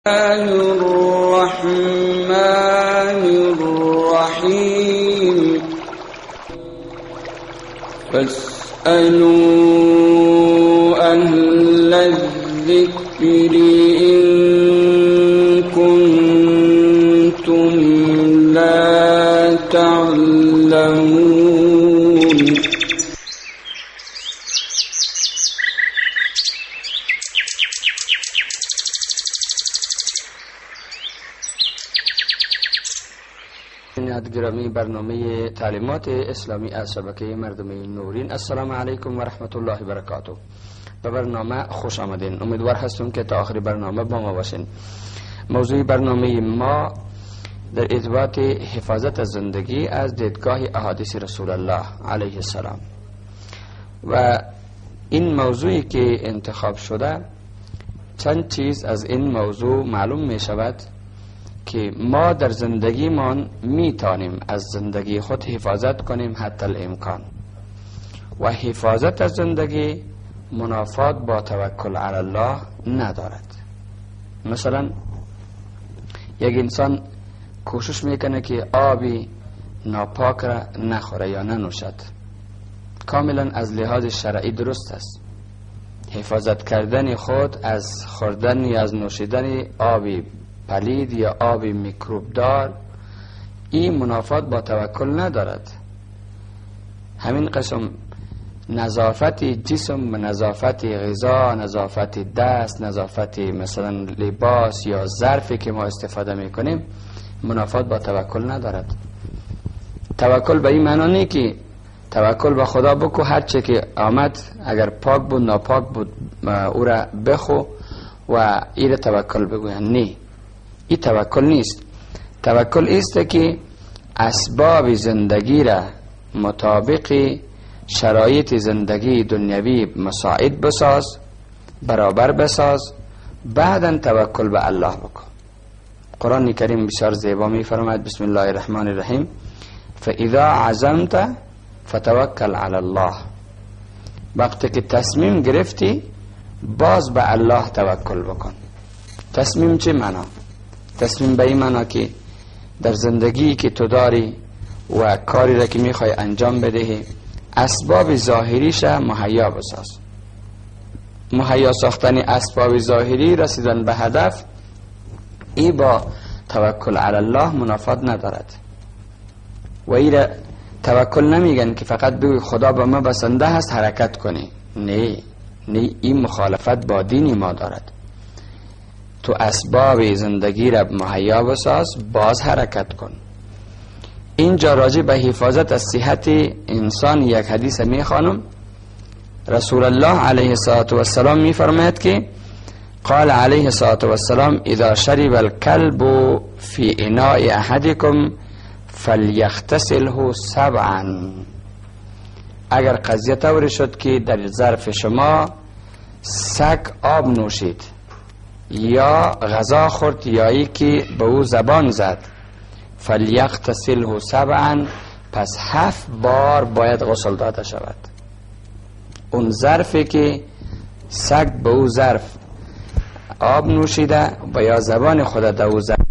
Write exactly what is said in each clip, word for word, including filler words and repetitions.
الرحمن الرحیم فاسألوا اهل الذکر ان کنتم لا تعلمون. گرامی برنامه تعلیمات اسلامی از شبکه مردم نورین، السلام علیکم و رحمت الله و برکاته. به برنامه خوش آمدین. امیدوار هستم که تا آخر برنامه با ما باشین. موضوع برنامه ما در ارتباط حفاظت از زندگی از دیدگاه احادیث رسول الله علیه السلام و این موضوعی که انتخاب شده، چند چیز از این موضوع معلوم می شود که ما در زندگیمان می توانیم از زندگی خود حفاظت کنیم حتی الامکان، و حفاظت از زندگی منافات با توکل علی الله ندارد. مثلا یک انسان کوشش میکنه که آبی ناپاک را نخوره یا ننوشد، کاملا از لحاظ شرعی درست است. حفاظت کردن خود از خوردن یا از نوشیدن آبی پلید یا آب میکروب دار، این منافات با توکل ندارد. همین قسم نظافت جسم، نظافت غذا، نظافت دست، نظافت مثلا لباس یا ظرفی که ما استفاده میکنیم منافات با توکل ندارد. توکل به این معنی نیست که توکل به خدا بکو، هر چه که آمد اگر پاک بود ناپاک بود او را بخو و این توکل بگوین. نه، این توکل نیست. توکل است که اسباب زندگی را مطابق شرایط زندگی دنیوی مساعد بساز، برابر بساز، بعدا توکل به الله بکن. قرآن کریم بسیار زیبا می فرماید بسم الله الرحمن الرحیم فاذا عزمت فتوکل علی الله. وقتی که تصمیم گرفتی باز به الله توکل بکن. تصمیم چه معنا؟ تصمیم به این معنا که در زندگی که تو داری و کاری را که میخوای انجام بدهی اسباب ظاهریش مهیا بساز. مهیا ساختن اسباب ظاهری رسیدن به هدف، ای با توکل علی الله منافات ندارد. و ای را توکل نمیگن که فقط بگوی خدا به ما بسنده هست حرکت کنی. نه نه، این مخالفت با دین ما دارد. تو اسباب زندگی را مهیا بساز، باز حرکت کن. اینجا راجع به حفاظت از صحت انسان یک حدیث می خوانم. رسول الله علیه الصلاة والسلام می فرماید که قال علیه الصلاة والسلام اذا شرب الكلب فی اناء احدکم فلیغتسله سبعا. اگر قضیه طوری شد که در ظرف شما سگ آب نوشید یا غذا خورد یا ای که به او زبان زد، فلیغتسله سبعا، پس هفت بار باید غسل داده شود. اون ظرفی که سگ به او ظرف آب نوشیده و یا زبان خود در او زد،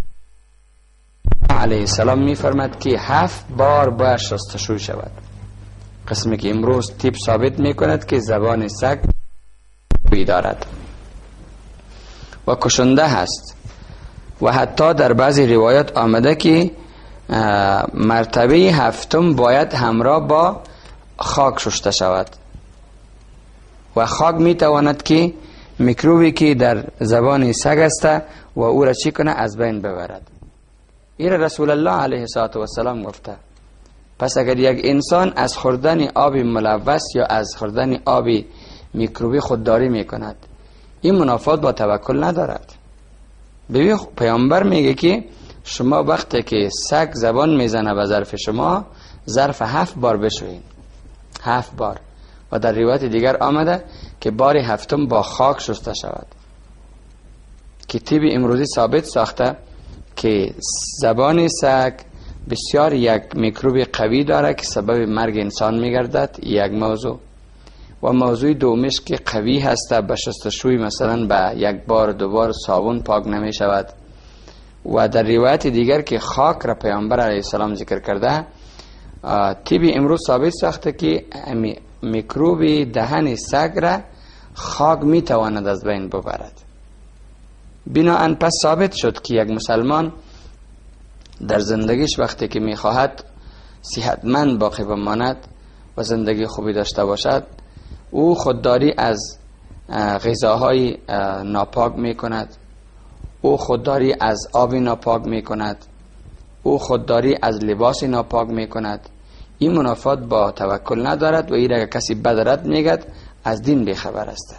علیه السلام می فرمد که هفت بار باید شستشوی شود. قسمی که امروز طب ثابت می کند که زبان سگ بوی دارد و کشنده هست، و حتی در بعضی روایات آمده که مرتبه هفتم باید همراه با خاک شسته شود، و خاک می تواند که میکروبی که در زبان سگ است و او را چی کنه از بین ببرد. این رسول الله علیه السلام گفته. پس اگر یک انسان از خوردن آب ملوث یا از خوردن آب میکروبی خودداری می کند، این منافات با توکل ندارد. ببین پیامبر میگه که شما وقتی که سگ زبان میزنه به ظرف شما، ظرف هفت بار بشوین، هفت بار. و در روایت دیگر آمده که بار هفتم با خاک شسته شود. که طب امروزی ثابت ساخته که زبان سگ بسیار یک میکروب قوی داره که سبب مرگ انسان میگردد، یک موضوع. و موضوع دومش که قوی هست، به شستشوی مثلا به یک بار دو بار صابون پاک نمی شود. و در روایت دیگر که خاک را پیامبر علیه السلام ذکر کرده، طب امروز ثابت ساخته که میکروب دهن سگ را خاک می تواند از بین ببرد. بناهن پس ثابت شد که یک مسلمان در زندگیش وقتی که می خواهد صحتمند باقی بماند و زندگی خوبی داشته باشد، او خودداری از غذاهای ناپاک می کند، او خودداری از آب ناپاک می کند، او خودداری از لباس ناپاک می کند. این منافات با توکل ندارد و این اگر کسی بدرد میگد از دین بیخبر است.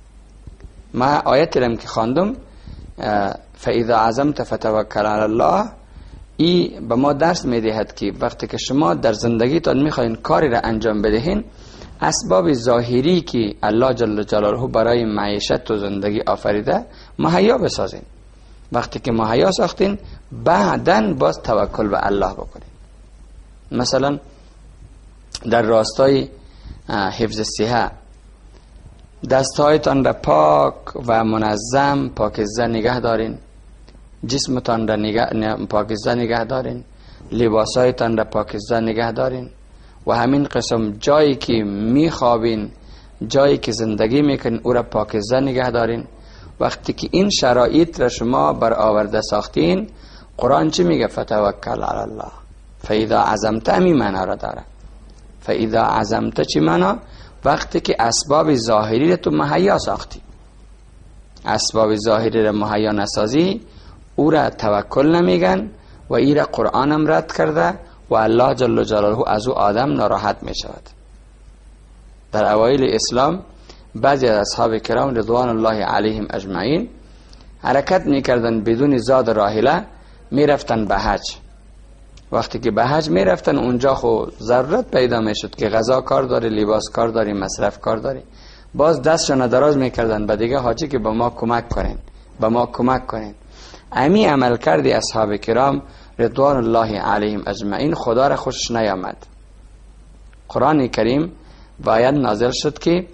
ما آیت رم که خواندم فاذا عزمت فتوکل علی الله، ای به ما درس میدهد که وقتی که شما در زندگیتان میخواین کاری را انجام بدهین، اسباب ظاهری که الله جل جلاله برای معیشت و زندگی آفریده مهیا بسازین. وقتی که مهیا ساختین بعداً باز توکل به الله بکنین. مثلا در راستای حفظ صحت دستهایتان را پاک و منظم پاکیزه نگه دارین، جسمتان را نگه پاکیزه نگه دارین، لباسایتان را پاکیزه نگه دارین و همین قسم جایی که میخوابین، جایی که زندگی میکنین او را پاکیزه نگه دارین. وقتی که این شرایط را شما برآورده ساختین، قرآن چی میگه؟ فتوکل علی الله. فاذا عزمت امی معنا را داره. فاذا عزمت چی معنا؟ وقتی که اسباب ظاهری را تو مهیا ساختی. اسباب ظاهری را مهیا نسازی، او را توکل نمیگن و این را قرآن هم رد کرده و الله جل جلاله از او آدم ناراحت می شود. در اوایل اسلام بعضی از اصحاب کرام رضوان الله علیهم اجمعین حرکت می کردن بدون زاد راحله، می رفتن به حج. وقتی که به حج می رفتن اونجا خو ضرورت پیدا می شد که غذا کار داری، لباس کار داری، مصرف کار داری. باز دستشون دراز می کردن به دیگه حاجی که به ما کمک کنین، به ما کمک کنین. امی عمل کردی اصحاب کرام رضوان الله علیهم اجمعین خدا را خوشش نیامد. قرآن کریم و آیت نازل شد که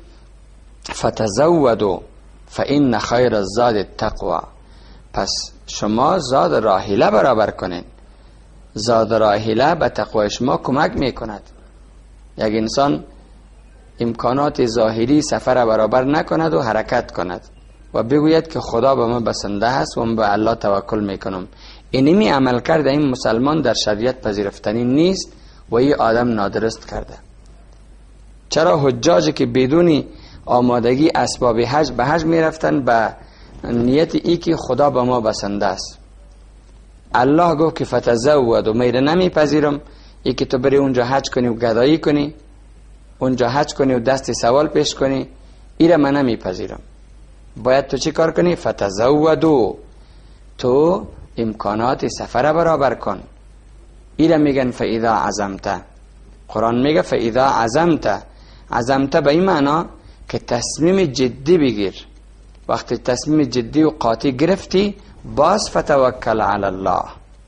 فتزودوا فإن خیر الزاد التقوى، پس شما زاد راحله برابر کنین. زاد راحله به تقوی شما کمک میکند. یک انسان امکانات ظاهری سفر برابر نکند و حرکت کند و بگوید که خدا به من بسنده است و من به الله توکل میکنم، اینمی عمل کرده این مسلمان در شریعت پذیرفتنی نیست و این آدم نادرست کرده. چرا حجاجی که بدون آمادگی اسباب حج به حج میرفتن به نیت ای که خدا به ما بسنده است. الله گفت که فتزود و میره نمیپذیرم، ای که تو بری اونجا حج کنی و گدایی کنی، اونجا حج کنی و دست سوال پیش کنی، ایره من نمیپذیرم. باید تو چی کار کنی؟ فتزودو، تو امکانات سفر برابر کن. ایره میگن فاذا عزمت. قرآن میگه فاذا عزمت. عزمت به این معنا که تصمیم جدی بگیر. وقتی تصمیم جدی و قاطع گرفتی باز فتوکل علی الله.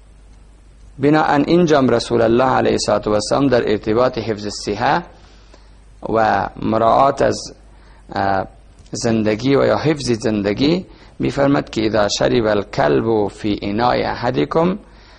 بناهن اینجام رسول الله علیه السلام در ارتباط حفظ صحت و مراعات از زندگی و یا حفظ زندگی میفرماد که اذا شرب الكلب فی اناء احدکم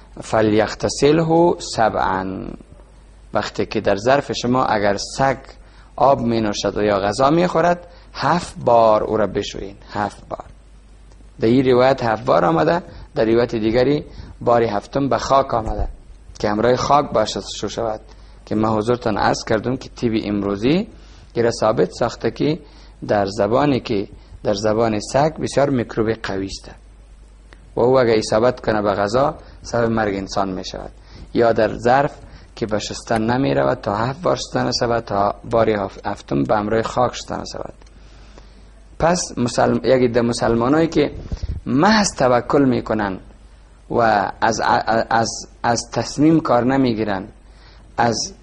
فلیغتسله سبعا. وقتی که در ظرف شما اگر سگ آب می نوشد و یا غذا می خورد، هفت بار او را بشویین. هفت بار. در این روایت هفت بار آمده، در روایت دیگری باری هفتم به خاک آمده که همراه خاک باشد شو شود. که ما حضورتان عرض کردم که طب امروزی را ثابت ساخته که در زبانی که در زبان سگ بسیار میکروب قوی است و او اگر اصابت کنه به غذا سبب مرگ انسان می شود. یا در ظرف که به شستن نمی رود تا هفت بار شستن شود، تا باری هفتم به همراه خاک شستن شود. پس مسلم... یکی در مسلمانایی که محض توکل می کنن و از, از, از تصمیم کار نمی گیرن، از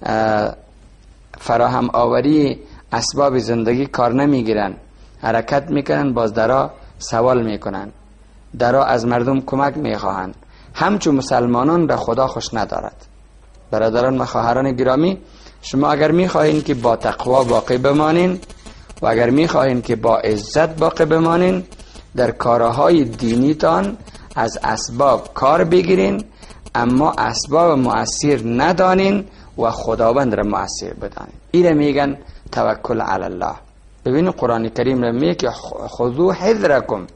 فراهم آوری اسباب زندگی کار نمی گیرن، حرکت می کنن، باز درا سوال می کنن، درا از مردم کمک می خواهند، همچون مسلمانان را خدا خوش ندارد. برادران و خواهران گرامی، شما اگر میخواهین که با تقوا باقی بمانین و اگر میخواهین که با عزت باقی بمانین، در کارهای دینیتان از اسباب کار بگیرین، اما اسباب مؤثر ندانین و خداوند را مؤثر بدانین. این میگن توکل علی الله. ببین قرآن کریم را میگه که خذو حذرکم.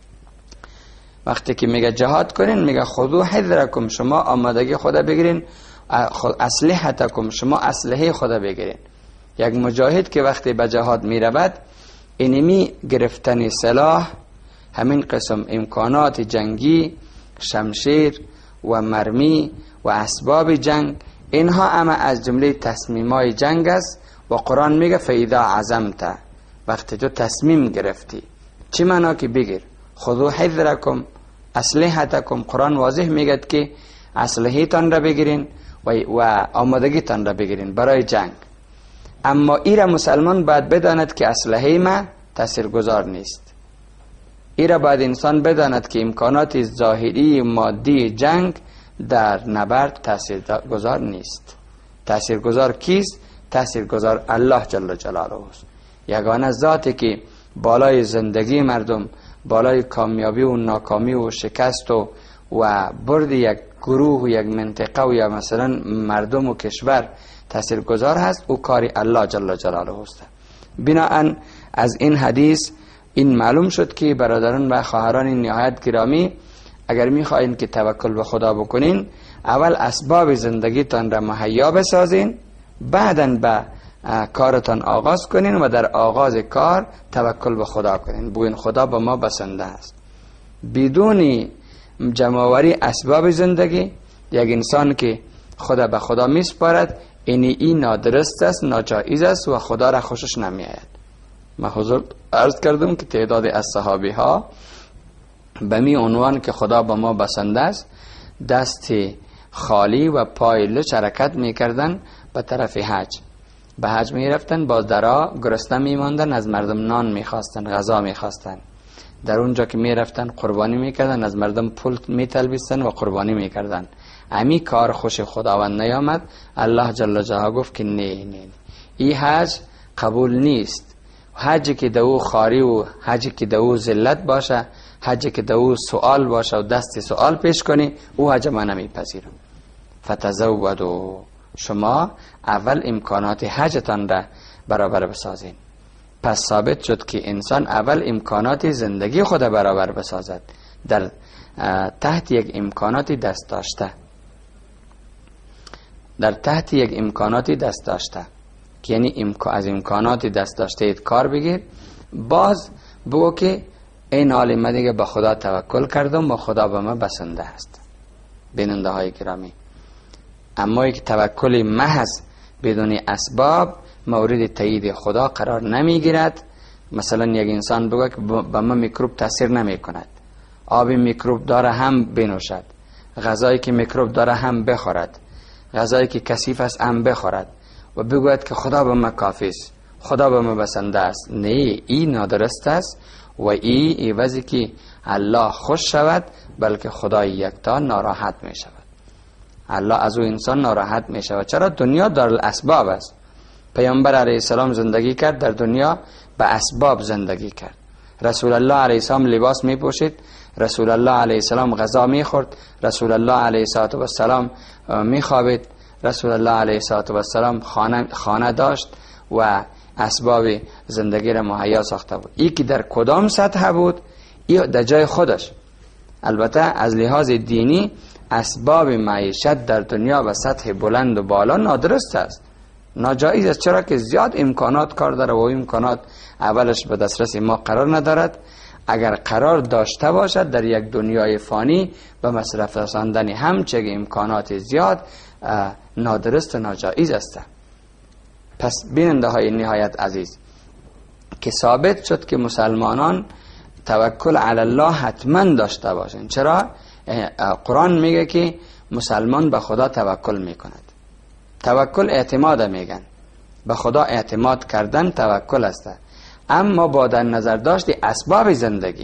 وقتی که میگه جهاد کنین میگه خذو حذرکم، شما آمادگی خدا بگیرین، اسلحتکم، شما اسلحه خدا بگیرین. یک مجاهد که وقتی به جهاد میرود، اینمی گرفتن سلاح، همین قسم امکانات جنگی، شمشیر و مرمی و اسباب جنگ، اینها اما از جمله تصمیمای جنگ است. و قرآن میگه فاذا عزمت، وقتی تو تصمیم گرفتی. چی معنا که بگیر خذو حذرکم اسلحتکم. قرآن واضح میگه که اسلحه تان را بگیرین و, و آمادگی تان را بگیرین برای جنگ. اما ایره مسلمان باید بداند که اسلحه ما تاثیرگذار نیست. ایره باید انسان بداند که امکانات ظاهری مادی جنگ در نبرد تاثیرگذار نیست. تاثیرگذار کیست؟ تاثیرگذار الله جل جلاله است. یگانه ذاتی که بالای زندگی مردم، بالای کامیابی و ناکامی و شکست و و برد یک گروه و یک منطقه و یا مثلا مردم و کشور تاثیرگذار هست، او کاری الله جل جلاله است. بناهن از این حدیث این معلوم شد که برادران و خواهران نهایت گرامی، اگر میخواین که توکل به خدا بکنین، اول اسباب زندگیتان را مهیا بسازین، بعداً به کارتان آغاز کنین و در آغاز کار توکل به خدا کنین. بگوین خدا به ما بسنده است. بدون جمع‌آوری اسباب زندگی، یک انسان که خدا به خدا میسپارد، این این نادرست است، ناجایز است و خدا را خوشش نمیآید. من حضور عرض کردم که تعداد از صحابی ها به می عنوان که خدا به ما بسنده است، دست خالی و پای لچ حرکت میکردن به طرف حج. به حج می رفتن، باز درا گرسنه می ماندن، از مردم نان می خواستن، غذا می خواستن. در اونجا که می رفتن قربانی می کردن، از مردم پول می طلبیدن و قربانی می کردن. امی کار خوش خداوند نیامد. الله جل جلاله گفت که نه نه این حج قبول نیست. حجی که دو خاری و حجی که دو ذلت باشه، حجی که دو سوال باشه و دست سوال پیش کنی، او حج من نمیپذیرم. فتزودوا، شما اول امکانات حجتان را برابر بسازین. پس ثابت شد که انسان اول امکانات زندگی خود برابر بسازد در تحت یک امکاناتی دست داشته، در تحت یک امکاناتی دست داشته که یعنی از امکاناتی دست داشته اید کار بگیر. باز بگو که این حال من دیگه به خدا توکل کردم و خدا به من بسنده است. بیننده های گرامی، اما یک توکل محض بدون اسباب مورد تایید خدا قرار نمی گیرد. مثلا یک انسان بگه که به من میکروب تاثیر نمی کند، آب میکروب داره هم بنوشد، غذایی که میکروب داره هم بخورد، غذایی که کثیف است هم بخورد و بگوید که خدا به من کافی است، خدا به من بسنده است. نه، این نادرست است و این عوضی که الله خوش شود، بلکه خدای یکتا ناراحت می شود. الله از او انسان ناراحت می شود. چرا؟ دنیا دارالاسباب است. پیامبر علیه السلام زندگی کرد در دنیا به اسباب زندگی کرد. رسول الله علیه السلام لباس می پوشید، رسول الله علیه السلام غذا می خورد، رسول الله علیه السلام می خوابید، رسول الله علیه السلام خانه, خانه داشت و اسباب زندگی را مهیا ساخته بود. این که در کدام سطح بود، این در جای خودش. البته از لحاظ دینی اسباب معیشت در دنیا و سطح بلند و بالا نادرست است، ناجایز است. چرا که زیاد امکانات کار داره و امکانات اولش به دسترس ما قرار ندارد. اگر قرار داشته باشد در یک دنیای فانی به مصرف رساندن همچه امکانات زیاد، نادرست و ناجایز است. پس بیننده های نهایت عزیز، که ثابت شد که مسلمانان توکل علی الله حتما داشته باشند. چرا؟ قرآن میگه که مسلمان به خدا توکل میکند. توکل اعتماد میگن، به خدا اعتماد کردن توکل است. اما با در نظر داشت اسباب زندگی،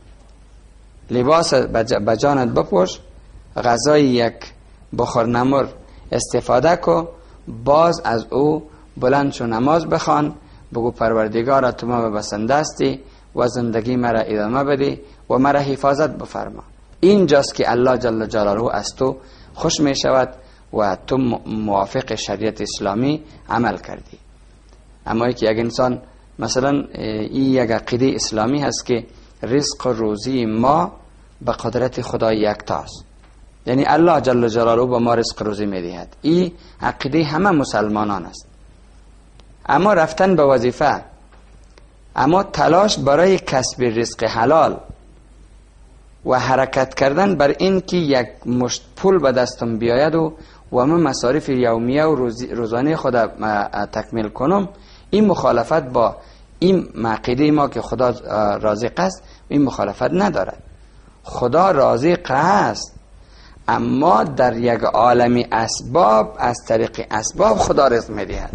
لباس بجانت بپوش، غذای یک بخور نمر استفاده کو باز از او بلند شو نماز بخوان، بگو پروردگارا تو ما بسنده هستی و زندگی مرا ادامه بده و مرا حفاظت بفرما. اینجاست که الله جل جلاله از تو خوش می شود و تو موافق شریعت اسلامی عمل کردی. اما که یک انسان مثلا این یک عقیده اسلامی هست که رزق و روزی ما به قدرت خدای یکتاست، یعنی الله جل جلاله به ما رزق روزی میدهد. این عقیده همه مسلمانان است. اما رفتن به وظیفه، اما تلاش برای کسب رزق حلال و حرکت کردن بر این که یک مشت پول به دستم بیاید و و من مصارف یومیه و روزانه خود تکمیل کنم، این مخالفت با این عقیده ما که خدا رازق است، این مخالفت ندارد. خدا رازق است، اما در یک عالم اسباب، از طریق اسباب خدا رزق می‌دهد.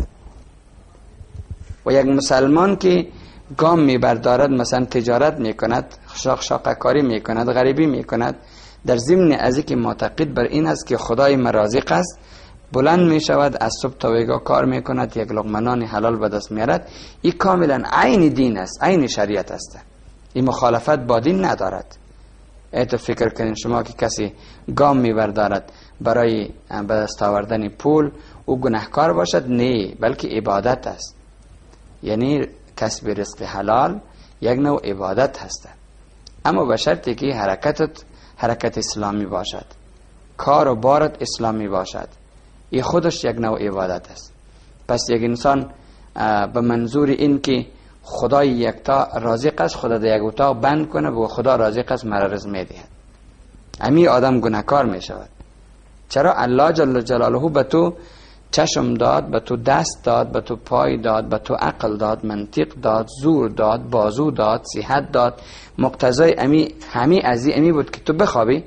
و یک مسلمان که گام میبردارد، مثلا تجارت میکند، شاق شاقه کاری میکند، غریبی میکند، در ضمن از اینکه معتقد بر این است که خدای مرازق است، بلند میشود از صبح تا ویگاه کار میکند، یک لقمه نان حلال به دست میارد. این کاملا عین دین است، عین شریعت است. این مخالفت با دین ندارد. ایتو فکر کنین شما که کسی گام میبردارد برای به دست آوردن پول او گناهکار باشد؟ نه، بلکه عبادت است. یعنی کسب رزق حلال یک نوع عبادت هست، اما به شرطی که حرکتت حرکت اسلامی باشد، کار و بارت اسلامی باشد. این خودش یک نوع عبادت است. پس یک انسان به منظور این که خدای یکتا رازق است، خدا در یک اتاق بند کنه و خدا رازق است مرا رزق میدهد، امی آدم گناهکار می شود. چرا؟ الله جل جلاله به تو چشم داد، به تو دست داد، به تو پای داد، به تو عقل داد، منطق داد، زور داد، بازو داد، صحت داد. مقتضای امی همی ازی امی بود که تو بخوابی.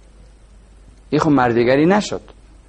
این خب مردگری نشد.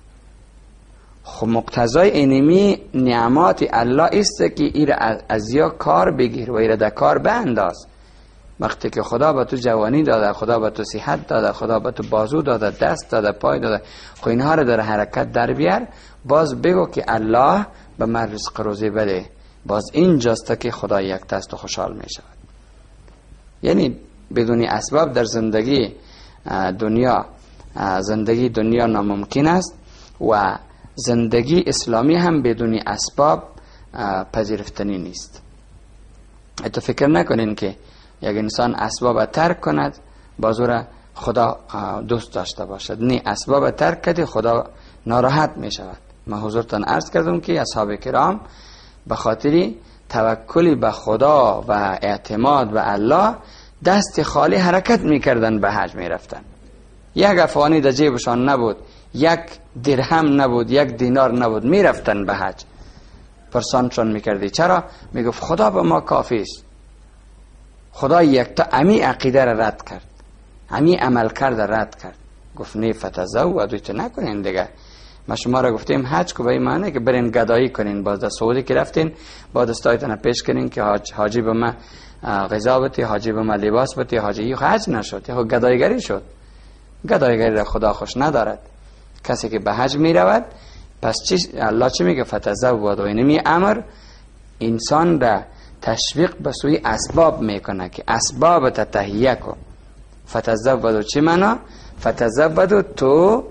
خب مقتضای اینمی نعمات الله است که ایر از یا کار بگیر و ایر در کار بانداز. وقتی که خدا به تو جوانی داده، خدا به تو صحت داده، خدا به تو بازو داده، دست داده، پای داده، خب اینها رو در حرکت در بیار. باز بگو که الله به من رزق روزی بده. باز اینجاست که خدا یک دست و خوشحال می شود. یعنی بدون اسباب در زندگی دنیا زندگی دنیا ناممکن است و زندگی اسلامی هم بدون اسباب پذیرفتنی نیست. تو فکر نکنین که یک انسان اسباب ترک کند بازور خدا دوست داشته باشد. نه، اسباب ترک کردی خدا ناراحت می شود. من حضورتان عرض کردم که اصحاب کرام به خاطر توکلی به خدا و اعتماد به الله دست خالی حرکت می کردن، به حج می رفتن. یک افغانی در جیبشان نبود، یک درهم نبود، یک دینار نبود، می رفتن به حج. پرسانشان می کردی چرا؟ می گفت خدا به ما کافی است. خدا یک تا امی عقیده را رد کرد، امی عمل کرد رد کرد. گفت نه فتزودوا، تو نکنین دیگه. ما شما را گفتیم حج کو به این معنی که برین گدایی کنین. باز در سعودی که رفتین با دستایتان پیش کنین که حاج حاجی به ما غذا بده، حاجی به ما لباس بده. حاجی حج نشد، خود گدایگری شد. گدایگری را خدا خوش ندارد. کسی که به حج می رود، پس چی الله چی میگه؟ فتزودوا. اینمی امر انسان را تشویق به سوی اسباب میکنه که اسباب تهیه کن. فتزودوا چی معنا؟ فتزودوا تو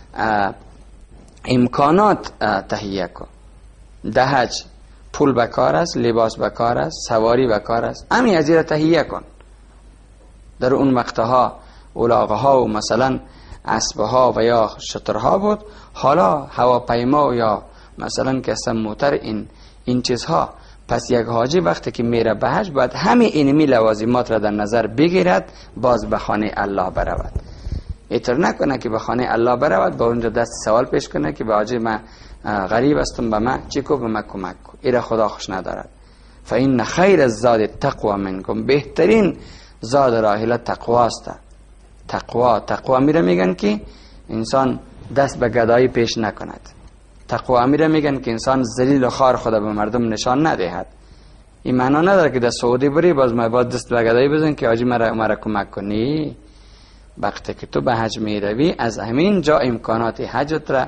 امکانات تهیه کن. ده حج پول بکار است، لباس بکار است، سواری بکار است، همین از این تهیه کن. در اون مقطعها الاغها و مثلا اسبها و یا شترها بود، حالا هواپیما یا مثلا کسم موتر، این این چیزها. پس یک حاجی وقتی که میره به حج باید همه اینمی لوازمات را در نظر بگیرد، باز به خانه الله برود. ایتر نکنه که به خانه الله برود با اونجا دست سوال پیش کنه که به حاجی من غریب هستم، به من چی کو، به من کمک کو. ایره خدا خوش ندارد. فإن خیر الزاد التقوى منکم، بهترین زاد راحله تقوا است. تقوا تقوا میره میگن که انسان دست به گدایی پیش نکند. تقوا میره میگن که انسان ذلیل و خوار خدا به مردم نشان ندهد. این معنا نداره که در سعودی بری باز ما باز دست به گدایی بزن که حاجی مرا مرا کمک کنی. وقتی که تو به حج می روی از همین جا امکانات حجت را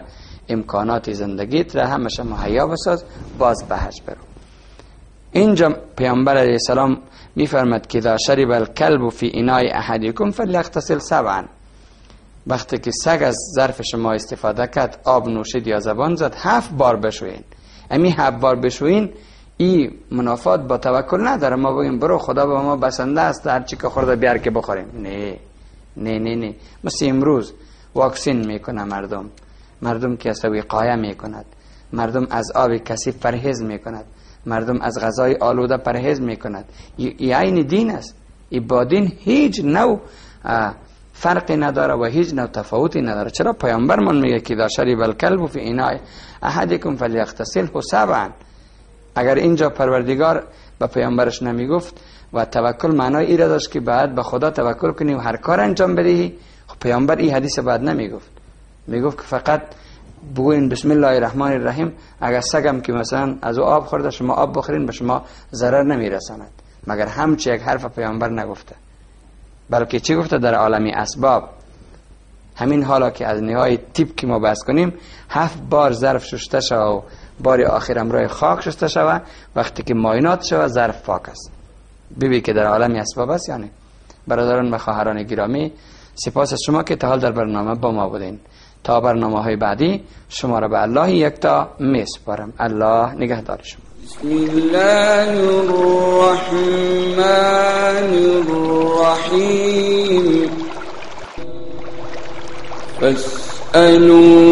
امکانات زندگیت را همشه مهیا بساز، باز به حج برو. اینجا پیامبر علیه السلام میفرماد که اذا شرب الكلب فی اناء احدکم فلیغتسل سبعا. وقتی که سگ از ظرف شما استفاده کرد، آب نوشید یا زبان زد، هفت بار بشوین. امی هفت بار بشوین این منافات با توکل نداره. ما بگیم برو خدا به ما بسنده است، هر چی که خورده بیار که بخوریم. نه نه نه نه. مثل امروز واکسین میکنه مردم، مردم که سوی قایه میکند، مردم از آب کثیف پرهیز میکند، مردم از غذای آلوده پرهیز میکند. این عین دین است. این با دین هیچ نوع فرقی نداره و هیچ نوع تفاوتی نداره. چرا پیامبر من میگه که اذا شرب الكلب فی اناء احدکم فلیغتسله سبعا. اگر اینجا پروردگار به پیامبرش نمیگفت و توکل معنای این را داشت که بعد به خدا توکل کنی و هر کار انجام بدهی، خب پیامبر این حدیث بعد نمیگفت. میگفت که فقط بگوین بسم الله الرحمن الرحیم. اگر سگم که مثلا از او آب خورده شما آب بخورین به شما ضرر نمیرساند. مگر همچه یک حرف پیامبر نگفته، بلکه چی گفته؟ در عالمی اسباب. همین حالا که از نهای تیپ که ما بحث کنیم، هفت بار ظرف شسته شود و بار آخر امرای خاک شسته شود، وقتی که ماینات شود ظرف پاک است. ببین که در عالمی اسباب است. یعنی برادران و خواهران گرامی، سپاس از شما که تا حال در برنامه با ما بودین. تا برنامه های بعدی شما را به الله یکتا میسپارم. الله نگهدار شما. بسم الله الرحمن الرحیم. فاسألوا